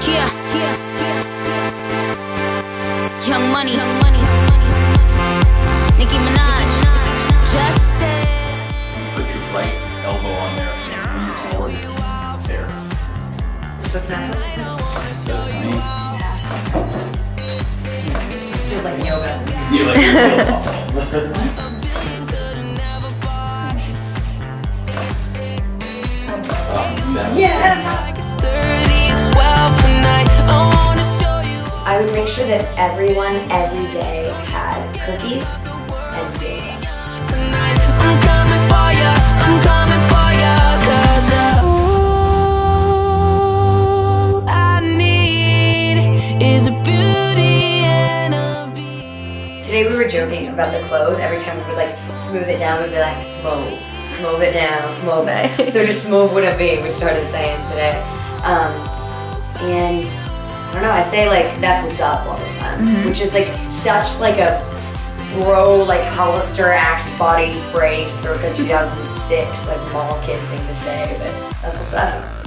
Yeah, yeah, Young Money, Nicki Minaj, Justice. Put your right elbow on there and move forward. There. This looks nice. That's me. This feels like yoga. You like yourself. Yeah! I would make sure that everyone every day had cookies and yoga. I'm coming for ya, I'm coming for ya, 'cause all I need is a beauty and a beat. Today we were joking about the clothes. Every time we would like smooth it down, we'd be like, smooth. Smooth it down, smooth it. So just smooth wouldn't be, we started saying today. And I don't know, I say like, that's what's up all the time. Which is like such like a bro, like Hollister Axe body spray circa 2006, like mall kid thing to say, but that's what's up.